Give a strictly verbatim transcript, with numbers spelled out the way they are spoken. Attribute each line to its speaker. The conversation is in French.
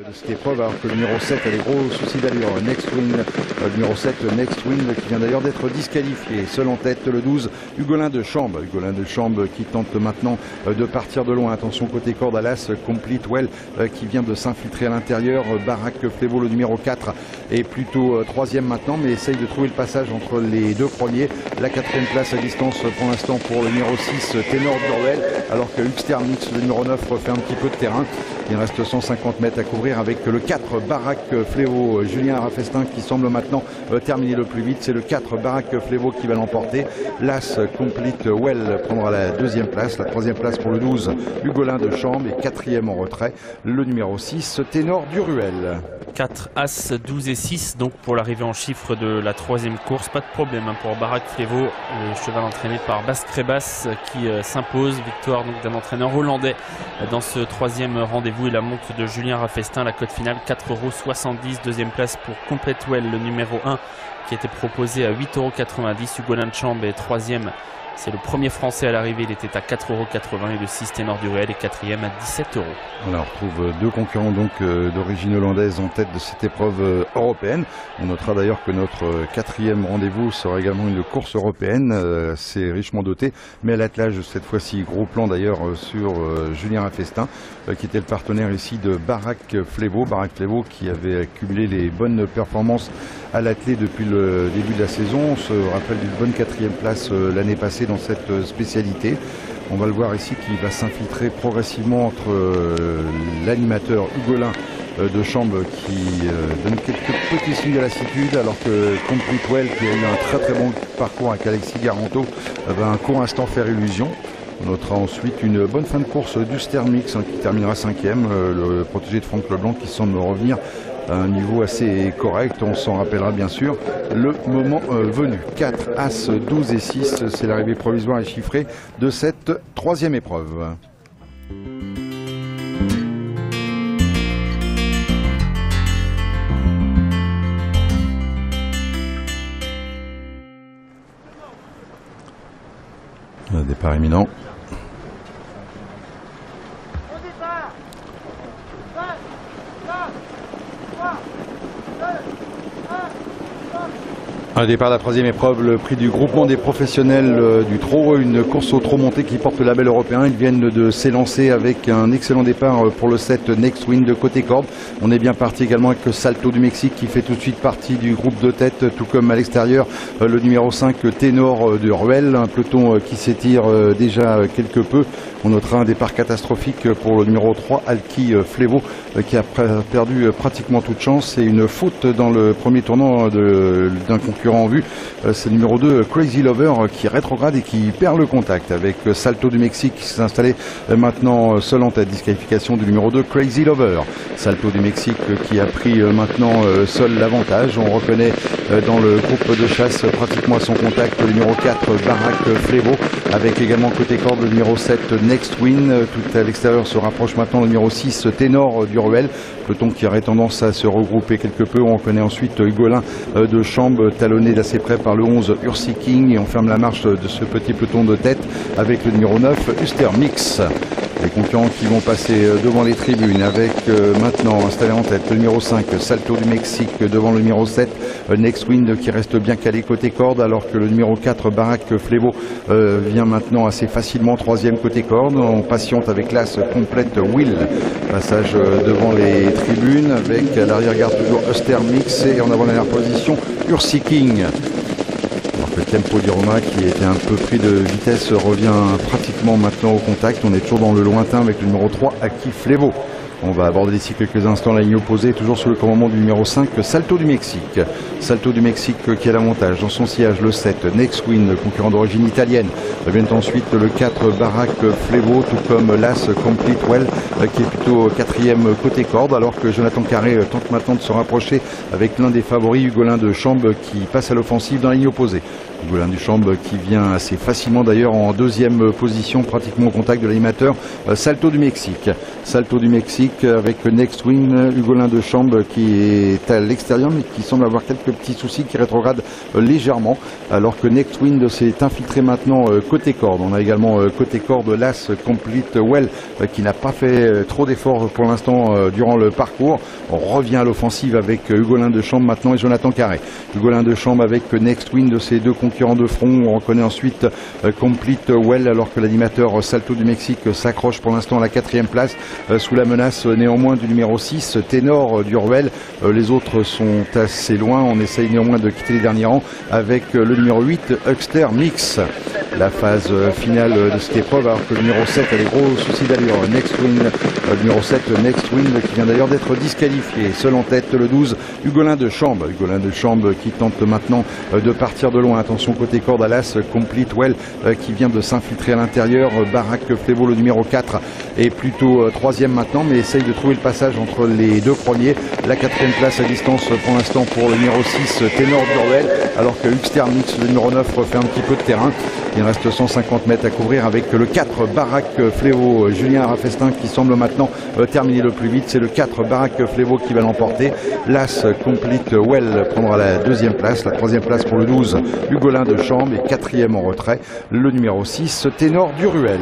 Speaker 1: de cette épreuve, alors que le numéro sept a des gros soucis d'allure. Next Wind, le numéro sept, Next Wind, qui vient d'ailleurs d'être disqualifié. Seul en tête, le douze, Hugolin de Chambre. Hugolin de Chambre qui tente maintenant de partir de loin. Attention côté corde à l'as, Complete Well qui vient de s'infiltrer à l'intérieur. Barack Flevo, le numéro quatre, est plutôt troisième maintenant, mais essaye de trouver le passage entre les deux premiers. La quatrième place à distance pour l'instant pour le numéro six, Ténor Durwell, alors que Huxter Mix, le numéro neuf, fait un petit peu de terrain. Il reste cent cinquante mètres à couvrir avec le quatre, Barack Flevo. Julien Raffestin qui semble maintenant terminer le plus vite. C'est le quatre, Barack Flevo, qui va l'emporter. L'as, Complete Well, prendra la deuxième place. La troisième place pour le douze, Hugolin de Chambre. Et quatrième en retrait, le numéro six, Ténor Durwell.
Speaker 2: quatre, As, douze et six donc pour l'arrivée en chiffre de la troisième course. Pas de problème hein, pour Barack Flevo, le cheval entraîné par Bas Krebas qui euh, s'impose. Victoire d'un entraîneur hollandais euh, dans ce troisième rendez-vous et la monte de Julien Raffestin. La cote finale quatre euros soixante-dix. Deuxième place pour Complete Well, le numéro un, qui était proposé à huit euros quatre-vingt-dix. Hugolin de Chambre est troisième. C'est le premier français à l'arrivée, il était à quatre euros quatre-vingts, et le six, Ténor Durwell, est quatrième à dix-sept euros.
Speaker 1: Voilà, on retrouve deux concurrents donc euh, d'origine hollandaise en tête de cette épreuve euh, européenne. On notera d'ailleurs que notre euh, quatrième rendez-vous sera également une course européenne. Euh, C'est richement doté, mais à l'attelage cette fois-ci, gros plan d'ailleurs euh, sur euh, Julien Raffestin, euh, qui était le partenaire ici de Barack Flevo. Barack Flevo qui avait accumulé les bonnes performances à l'attelé depuis le début de la saison. On se rappelle d'une bonne quatrième place euh, l'année passée dans cette spécialité. On va le voir ici qui va s'infiltrer progressivement entre euh, l'animateur Hugolin euh, de Chambre qui euh, donne quelques petits signes de lassitude, alors que Complete Well, qui a eu un très très bon parcours avec Alexis Garanto, euh, va un court instant faire illusion. On notera ensuite une bonne fin de course d'Huxter Mix hein, qui terminera cinquième, euh, le protégé de Franck Leblanc qui semble revenir à un niveau assez correct. On s'en rappellera bien sûr le moment euh, venu. quatre, As, douze et six, c'est l'arrivée provisoire et chiffrée de cette troisième épreuve. Le départ imminent. Un départ de la troisième épreuve, le prix du groupement des professionnels euh, du trot, une course au trot monté qui porte le label européen. Ils viennent de s'élancer avec un excellent départ pour le sept Next Wind de côté corde. On est bien parti également avec Salto du Mexique qui fait tout de suite partie du groupe de tête, tout comme à l'extérieur euh, le numéro cinq Ténor Durwell, un peloton euh, qui s'étire euh, déjà quelque peu. On notera un départ catastrophique pour le numéro trois, Alki Flevo, euh, qui a perdu euh, pratiquement toute chance, et une faute dans le premier tournant d'un concurrent en vue. C'est le numéro deux, Crazy Lover, qui rétrograde et qui perd le contact avec Salto du Mexique qui s'est installé maintenant seul en tête. Disqualification du numéro deux, Crazy Lover. Salto du Mexique qui a pris maintenant seul l'avantage. On reconnaît dans le groupe de chasse pratiquement à son contact le numéro quatre, Barack Flevo, avec également côté corde le numéro sept, Next Win. Tout à l'extérieur se rapproche maintenant le numéro six, Ténor Durwell. Peloton qui aurait tendance à se regrouper quelque peu. On reconnaît ensuite Hugolin de Chambre, talonné d'assez près par le onze, Ursi King, et on ferme la marche de ce petit peloton de tête avec le numéro neuf, Huxter Mix. Les concurrents qui vont passer devant les tribunes avec euh, maintenant installé en tête le numéro cinq, Salto du Mexique, devant le numéro sept, euh, Next Wind, qui reste bien calé côté corde, alors que le numéro quatre, Barack Flevo, euh, vient maintenant assez facilement troisième côté corde. On patiente avec l'as Complete Will. Passage euh, devant les tribunes avec à l'arrière-garde toujours Huxter Mix, et en avant-dernière position Ursi King. Le tempo d'Iroma, qui était un peu pris de vitesse, revient pratiquement maintenant au contact. On est toujours dans le lointain avec le numéro trois, Alki Flevo. On va aborder d'ici quelques instants la ligne opposée, toujours sous le commandement du numéro cinq, Salto du Mexique. Salto du Mexique qui a l'avantage dans son sillage, le sept, Next Win, concurrent d'origine italienne. Vient ensuite le quatre, Barack Flevo, tout comme l'as Complete Well, qui est plutôt quatrième côté corde, alors que Jonathan Carré tente maintenant de se rapprocher avec l'un des favoris, Hugolin de Chambre, qui passe à l'offensive dans la ligne opposée. Hugolin Duchamp qui vient assez facilement d'ailleurs en deuxième position, pratiquement au contact de l'animateur euh, Salto du Mexique. Salto du Mexique avec Next Win, Hugolin Duchamp qui est à l'extérieur mais qui semble avoir quelques petits soucis, qui rétrograde euh, légèrement, alors que Next Win s'est infiltré maintenant euh, côté corde. On a également euh, côté corde l'As Complete Well euh, qui n'a pas fait euh, trop d'efforts pour l'instant euh, durant le parcours. On revient à l'offensive avec euh, Hugolin Duchamp maintenant et Jonathan Carré. Hugolin Duchamp avec Next Win de ses deux concurrents de front. On reconnaît ensuite euh, Complete Well, alors que l'animateur Salto du Mexique s'accroche pour l'instant à la quatrième place euh, sous la menace euh, néanmoins du numéro six, Ténor euh, du Ruel. Euh, les autres sont assez loin. On essaye néanmoins de quitter les derniers rangs avec euh, le numéro huit, Huckster Mix. La phase euh, finale de cette épreuve, alors que le numéro sept a des gros soucis d'allure. Next Win, euh, le numéro sept, Next Win, qui vient d'ailleurs d'être disqualifié. Seul en tête le douze, Hugolin Duchamp. Hugolin Duchamp qui tente maintenant euh, de partir de loin. Attention côté corde à l'As Complete Well euh, qui vient de s'infiltrer à l'intérieur. Barak Flevo, le numéro quatre, est plutôt euh, troisième maintenant, mais essaye de trouver le passage entre les deux premiers. La quatrième place à distance pour l'instant pour le numéro six, Ténor du Ruel, alors que Huckster Mix, le numéro neuf, fait un petit peu de terrain. Il reste cent cinquante mètres à couvrir avec le quatre, Barak Flevo, Julien Rafestin qui semble maintenant euh, terminer le plus vite. C'est le quatre, Barak Flevo, qui va l'emporter. L'As Complete Well prendra la deuxième place. La troisième place pour le douze, Hugolin Duchamp, et quatrième en retrait, le numéro six, Ténor du Ruel.